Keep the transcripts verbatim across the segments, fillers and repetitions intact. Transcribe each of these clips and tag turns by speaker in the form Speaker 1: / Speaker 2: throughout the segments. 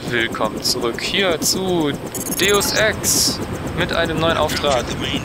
Speaker 1: Willkommen zurück hier zu Deus Ex mit einem neuen Auftrag.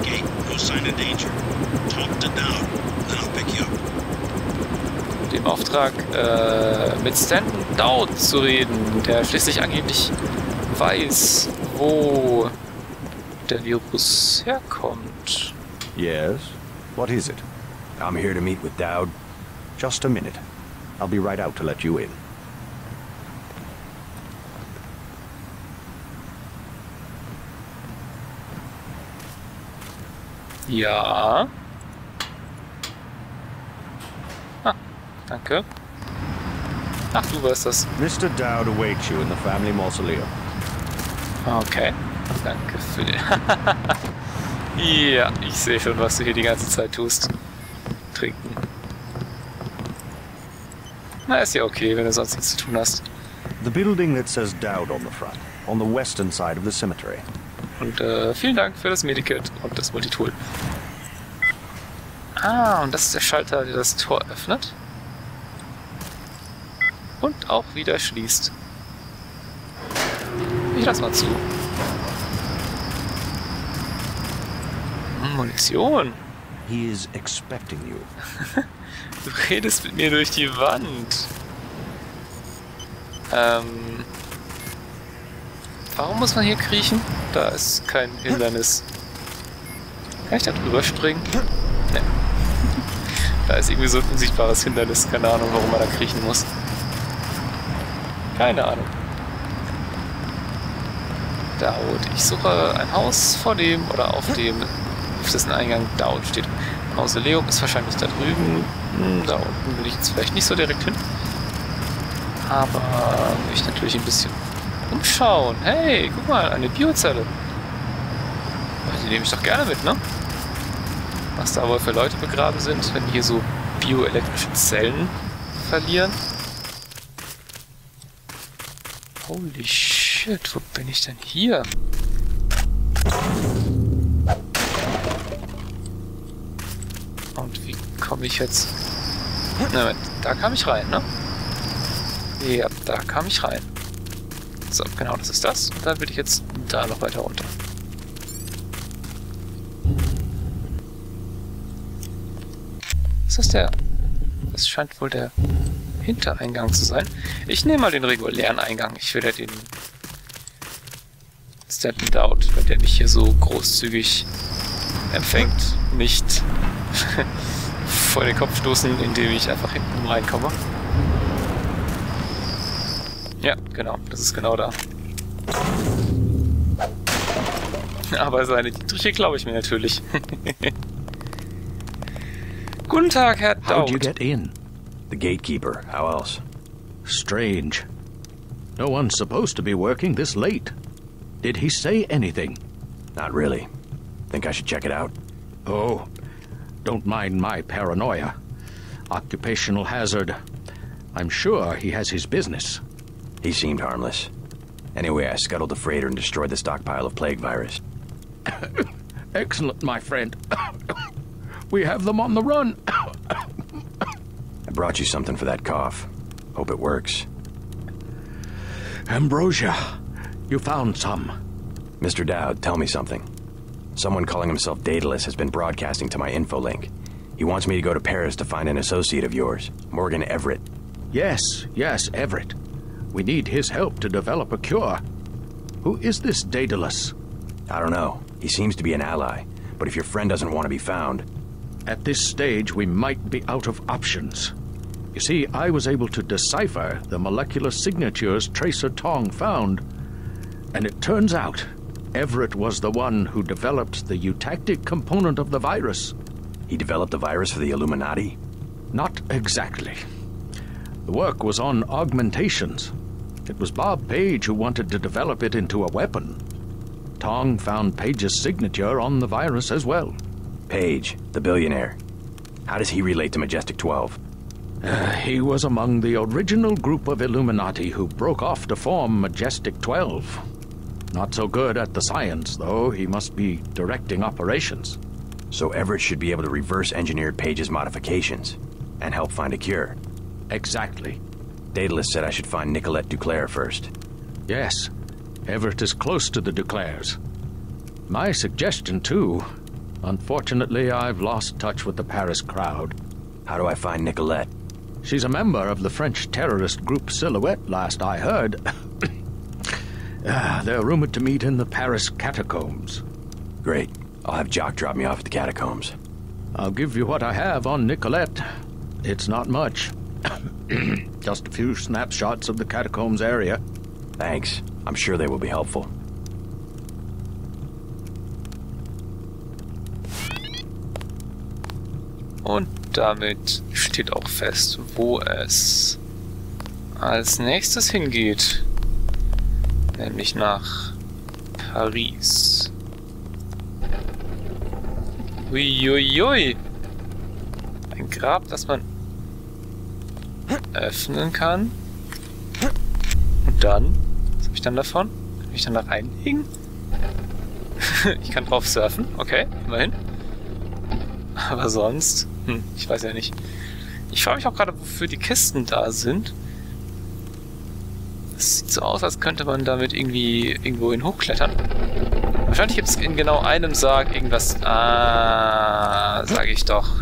Speaker 1: Dem Auftrag, äh, mit Stanton Dowd zu reden, der schließlich angeblich weiß, wo der Virus herkommt.
Speaker 2: Yes? What is it? I'm here to meet with Dowd. Just a minute. I'll be right out to let you in.
Speaker 1: Ja. Ah, danke. Ach, du warst das.
Speaker 2: Mister Dowd awaits you in the family mausoleum.
Speaker 1: Okay. Danke für den. Ja, ich sehe schon, was du hier die ganze Zeit tust. Trinken. Na, ist ja okay, wenn du sonst nichts zu tun hast.
Speaker 2: The building that says Dowd on the front, on the western side of the cemetery.
Speaker 1: Und äh, vielen Dank für das Medikit und das Multitool. Ah, und das ist der Schalter, der das Tor öffnet. Und auch wieder schließt. Ich lass mal zu. Hm, Munition.
Speaker 2: He is expecting you.
Speaker 1: Du redest mit mir durch die Wand. Ähm... Warum muss man hier kriechen? Da ist kein Hindernis. Kann ich da drüber springen? Ne. Da ist irgendwie so ein unsichtbares Hindernis. Keine Ahnung, warum man da kriechen muss. Keine Ahnung. Dowd. Ich suche ein Haus, vor dem oder auf dem, auf dessen Eingang Dowd steht. Mausoleum ist wahrscheinlich da drüben. Hm, da unten will ich jetzt vielleicht nicht so direkt hin. Aber ich natürlich ein bisschen umschauen. Hey, guck mal, eine Biozelle. Die nehme ich doch gerne mit, ne? Was da wohl für Leute begraben sind, wenn die hier so bioelektrische Zellen verlieren. Holy shit, wo bin ich denn hier? Und wie komme ich jetzt... Moment, da kam ich rein, ne? Ja, da kam ich rein. So, genau, das ist das. Und dann will ich jetzt da noch weiter runter. Ist das der... Das scheint wohl der Hintereingang zu sein. Ich nehme mal den regulären Eingang. Ich will ja den Stanton Dowd, wenn der mich hier so großzügig empfängt, nicht vor den Kopf stoßen, indem ich einfach hinten reinkomme. Ja, genau. Das ist genau da. Aber seine Dietriche glaube ich mir natürlich. Guten Tag, Herr Dowd.
Speaker 3: How'd you get in?
Speaker 2: The gatekeeper. How else?
Speaker 3: Strange. No one's supposed to be working this late. Did he say anything?
Speaker 2: Not really. Think I should check it out?
Speaker 3: Oh, don't mind my paranoia. Occupational hazard. I'm sure he has his business.
Speaker 2: He seemed harmless. Anyway, I scuttled the freighter and destroyed the stockpile of plague virus.
Speaker 3: Excellent, my friend. We have them on the run.
Speaker 2: I brought you something for that cough. Hope it works.
Speaker 3: Ambrosia, you found some.
Speaker 2: Mister Dowd, tell me something. Someone calling himself Daedalus has been broadcasting to my info link. He wants me to go to Paris to find an associate of yours, Morgan Everett.
Speaker 3: Yes, yes, Everett. We need his help to develop a cure. Who is this Daedalus?
Speaker 2: I don't know. He seems to be an ally. But if your friend doesn't want to be found...
Speaker 3: At this stage, we might be out of options. You see, I was able to decipher the molecular signatures Tracer Tong found. And it turns out, Everett was the one who developed the eutactic component of the virus.
Speaker 2: He developed the virus for the Illuminati?
Speaker 3: Not exactly. The work was on augmentations. It was Bob Page who wanted to develop it into a weapon. Tong found Page's signature on the virus as well.
Speaker 2: Page, the billionaire. How does he relate to Majestic twelve?
Speaker 3: Uh, he was among the original group of Illuminati who broke off to form Majestic twelve. Not so good at the science, though. He must be directing operations.
Speaker 2: So Everett should be able to reverse engineer Page's modifications and help find a cure.
Speaker 3: Exactly.
Speaker 2: Daedalus said I should find Nicolette Duclair first.
Speaker 3: Yes, Everett is close to the Duclairs. My suggestion, too. Unfortunately, I've lost touch with the Paris crowd.
Speaker 2: How do I find Nicolette?
Speaker 3: She's a member of the French terrorist group Silhouette, last I heard. uh, they're rumored to meet in the Paris catacombs.
Speaker 2: Great. I'll have Jock drop me off at the catacombs.
Speaker 3: I'll give you what I have on Nicolette. It's not much. Just a few snapshots of the catacombs area.
Speaker 2: Thanks. I'm sure they will be helpful.
Speaker 1: Und damit steht auch fest, wo es als nächstes hingeht. Nämlich nach Paris. Uiuiui. Ein Grab, das man öffnen kann. Und dann? Was habe ich dann davon? Kann ich dann da reinlegen? Ich kann drauf surfen. Okay, immerhin. Aber sonst? Hm, ich weiß ja nicht. Ich frage mich auch gerade, wofür die Kisten da sind. Es sieht so aus, als könnte man damit irgendwie irgendwo hin hochklettern. Wahrscheinlich gibt es in genau einem Sarg irgendwas... Ah, sag ich doch.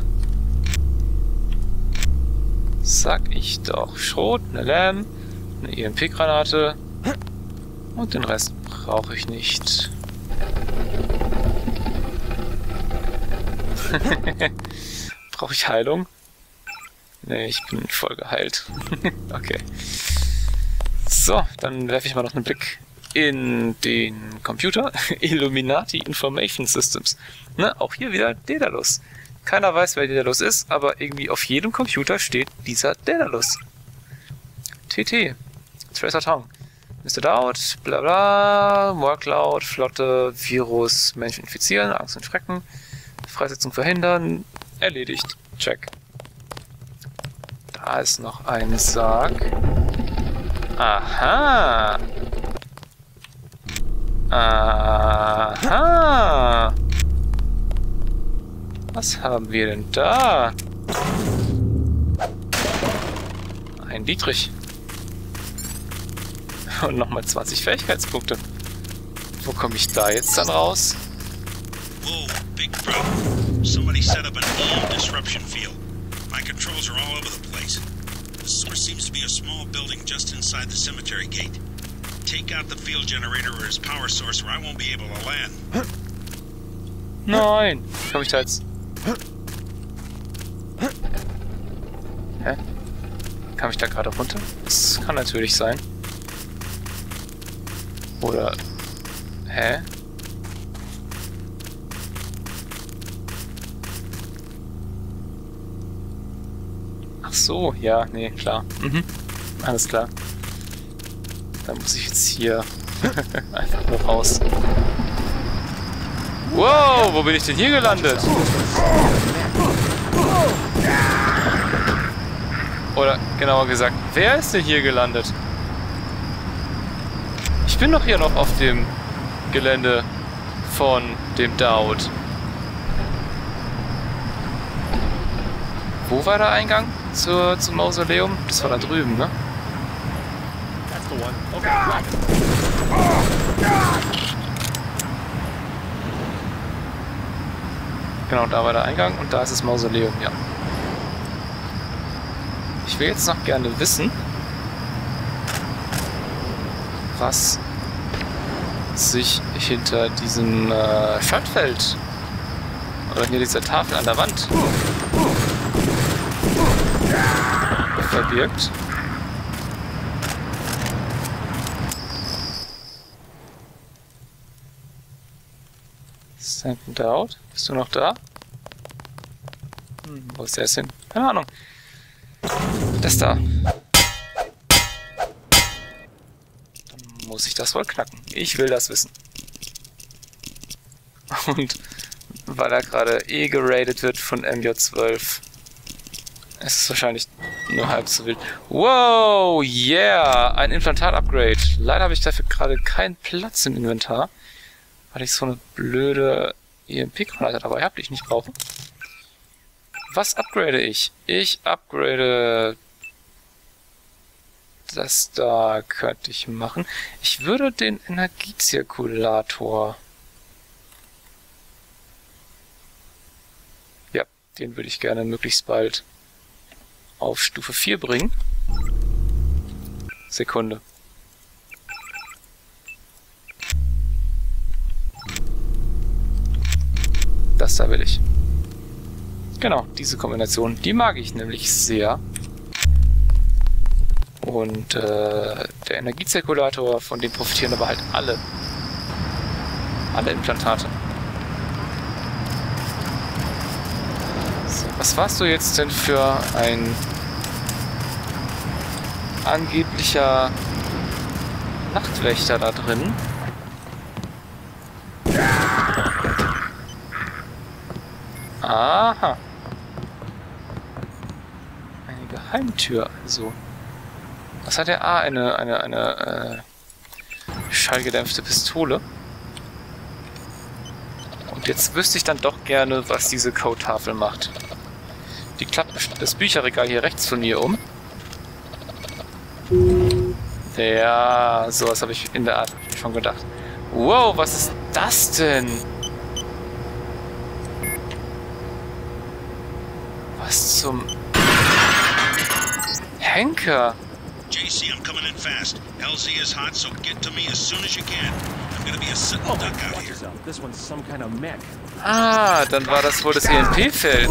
Speaker 1: Sag ich doch. Schrot, eine Lam, eine E M P-Granate und den Rest brauche ich nicht. Brauche ich Heilung? Nee, ich bin voll geheilt. Okay. So, dann werfe ich mal noch einen Blick in den Computer. Illuminati Information Systems. Ne, auch hier wieder Daedalus. Keiner weiß, wer Daedalus ist, aber irgendwie auf jedem Computer steht dieser Daedalus. T T. Tracer Tong. Mister Dowd, bla bla, Workload, Flotte, Virus, Menschen infizieren, Angst und Schrecken, Freisetzung verhindern, erledigt, check. Da ist noch ein Sarg. Aha! Aha! Was haben wir denn da? Ein Dietrich. Und nochmal zwanzig Fähigkeitspunkte. Wo komme ich da jetzt dann raus?
Speaker 4: Whoa, big problem. Somebody set up an E M disruption field. My controls are all over the place. The source seems to be a small building just inside the cemetery gate. Take out the field generator or his power source or I won't be able to land.
Speaker 1: Nein! Komme ich da jetzt... Hä? Kam ich da gerade runter? Das kann natürlich sein. Oder... Hä? Ach so, ja, nee, klar. Mhm. Alles klar. Da muss ich jetzt hier einfach nur raus. Wow, wo bin ich denn hier gelandet? Oder genauer gesagt, wer ist denn hier gelandet? Ich bin doch hier noch auf dem Gelände von dem Dowd. Wo war der Eingang zur, zum Mausoleum? Das war da drüben, ne? Genau, da war der Eingang und da ist das Mausoleum, ja. Ich will jetzt noch gerne wissen, was sich hinter diesem äh, Schaltfeld oder hinter dieser Tafel an der Wand verbirgt. Stanton Dowd, bist du noch da? Hm, wo ist der jetzt hin? Keine Ahnung. Das da. Dann muss ich das wohl knacken. Ich will das wissen. Und weil er gerade eh geradet wird von M J zwölf, es ist wahrscheinlich nur halb so wild. Wow, yeah, ein Implantat-Upgrade. Leider habe ich dafür gerade keinen Platz im Inventar, weil ich so eine blöde E M P-Granate dabei habe, die ich nicht brauche. Was upgrade ich? Ich upgrade das da könnte ich machen. Ich würde den Energiezirkulator... Ja, den würde ich gerne möglichst bald auf Stufe vier bringen. Sekunde. Das da will ich. Genau, diese Kombination, die mag ich nämlich sehr. Und äh, der Energiezirkulator, von dem profitieren aber halt alle. Alle Implantate. So, was warst du jetzt denn für ein angeblicher Nachtwächter da drin? Aha. Eine Geheimtür also. Was hat er? Ah, eine, eine, eine äh, schallgedämpfte Pistole. Und jetzt wüsste ich dann doch gerne, was diese Codetafel macht. Die klappt das Bücherregal hier rechts von mir um. Ja, sowas habe ich in der Art schon gedacht. Wow, was ist das denn? Was zum Henker?
Speaker 4: J C, I'm coming in fast. L Z is hot, so get to me as soon as you can. I'm gonna be a sitting duck out here.
Speaker 5: This one's some kind of mech.
Speaker 1: Ah, dann war das wohl das E M P-Feld.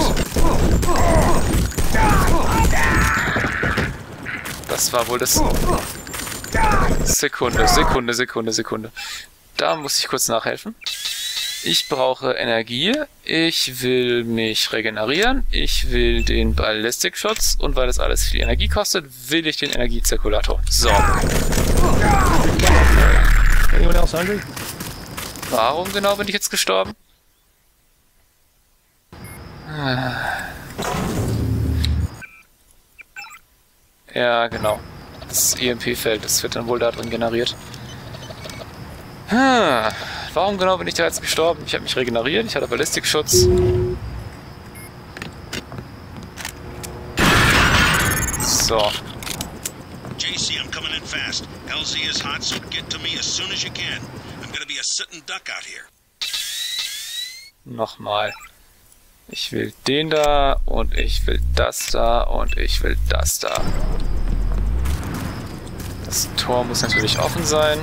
Speaker 1: Das war wohl das... Sekunde, Sekunde, Sekunde, Sekunde. Da muss ich kurz nachhelfen. Ich brauche Energie, ich will mich regenerieren, ich will den Ballistikschutz und weil das alles viel Energie kostet, will ich den Energiezirkulator. So.
Speaker 5: Anyone else hungry?
Speaker 1: Warum genau bin ich jetzt gestorben? Ja, genau. Das E M P-Feld, das wird dann wohl da drin generiert. Hm. Warum genau bin ich da jetzt gestorben? Ich habe mich regeneriert, ich hatte Ballistikschutz. So.
Speaker 4: J C, I'm coming in fast. L Z is hot, so get to me as soon as you can. I'm gonna be a sitting duck out here.
Speaker 1: Nochmal. Ich will den da und ich will das da und ich will das da. Das Tor muss natürlich offen sein.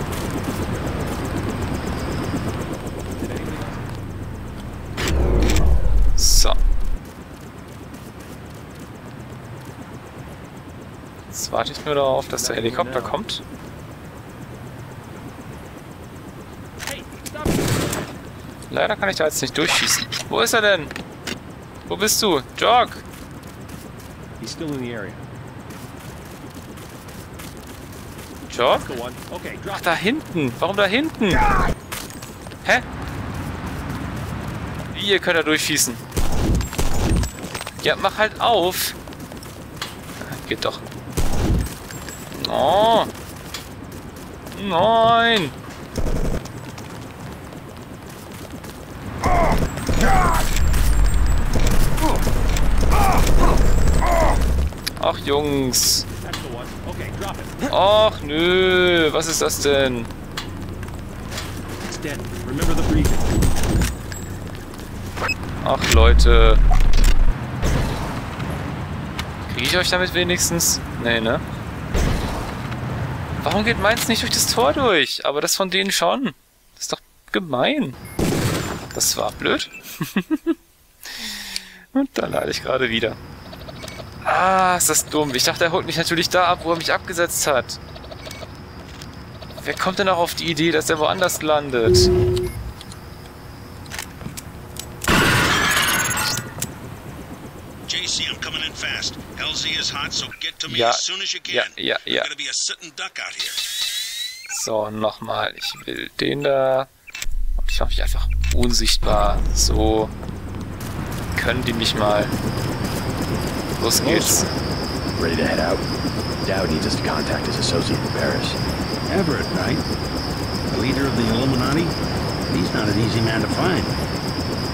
Speaker 1: So. Jetzt warte ich nur darauf, dass der Helikopter kommt. Leider kann ich da jetzt nicht durchschießen. Wo ist er denn? Wo bist du? Jog!
Speaker 5: He's still in the area.
Speaker 1: Jog?
Speaker 5: Go on. Okay, drop.
Speaker 1: Ach, da hinten. Warum da hinten? Hä? Wie, ihr könnt da durchschießen? Ja, mach halt auf. Geht doch. Oh. Nein. Ach, Jungs.
Speaker 5: That's the one. Okay, drop it.
Speaker 1: Ach, nö. Was ist das denn?
Speaker 5: It's dead. Remember the breathing.
Speaker 1: Ach, Leute. Kriege ich euch damit wenigstens? Nee, ne? Warum geht meins nicht durch das Tor durch? Aber das von denen schon. Das ist doch gemein. Das war blöd. Und da lade ich gerade wieder. Ah, ist das dumm. Ich dachte, er holt mich natürlich da ab, wo er mich abgesetzt hat. Wer kommt denn auch auf die Idee, dass er woanders landet?
Speaker 4: J C, I'm coming in fast. L Z is hot, so get to me
Speaker 1: Ja,
Speaker 4: as soon as you can.
Speaker 1: ja, ja, ja.
Speaker 4: I'm gonna be a sitting duck out here.
Speaker 1: So, nochmal. Ich will den da. Und ich mache mich einfach unsichtbar. So. Können die mich mal. Los geht's.
Speaker 2: Ready to head out? Dowd needs us to contact his associate in Paris.
Speaker 6: Everett, right? The leader of the Illuminati? He's not an easy man to find.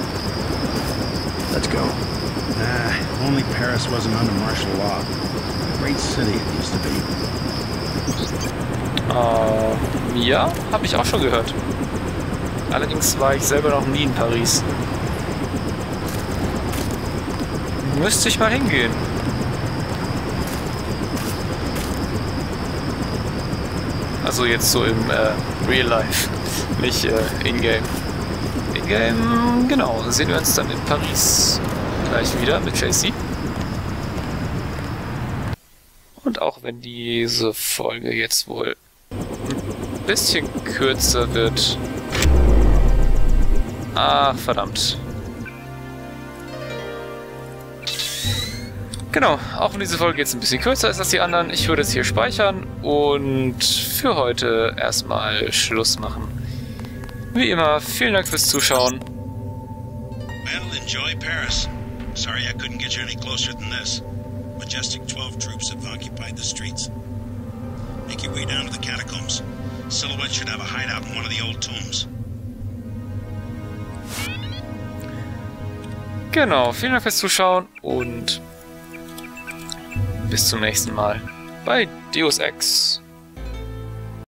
Speaker 2: Let's go.
Speaker 6: Ah, only Paris wasn't under martial law. Great city it used to be.
Speaker 1: Äh, ja, habe ich auch schon gehört. Allerdings war ich selber noch nie in Paris. Müsste ich mal hingehen. Also jetzt so im äh, Real Life, nicht äh, in-game. In-game, genau, sehen wir uns dann in Paris gleich wieder mit J C. Und auch wenn diese Folge jetzt wohl ein bisschen kürzer wird. Ach, verdammt. Genau, auch wenn diese Folge jetzt ein bisschen kürzer ist als die anderen, ich würde es hier speichern und für heute erstmal Schluss machen. Wie immer, vielen Dank fürs Zuschauen.
Speaker 4: Well, enjoy Paris. Sorry I couldn't get you any closer than this. Majestic twelve troops have occupied the streets. Make your way down to the catacombs. Silhouette should have a hideout in one of the old tombs.
Speaker 1: Genau, vielen Dank fürs Zuschauen und bis zum nächsten Mal bei Deus Ex.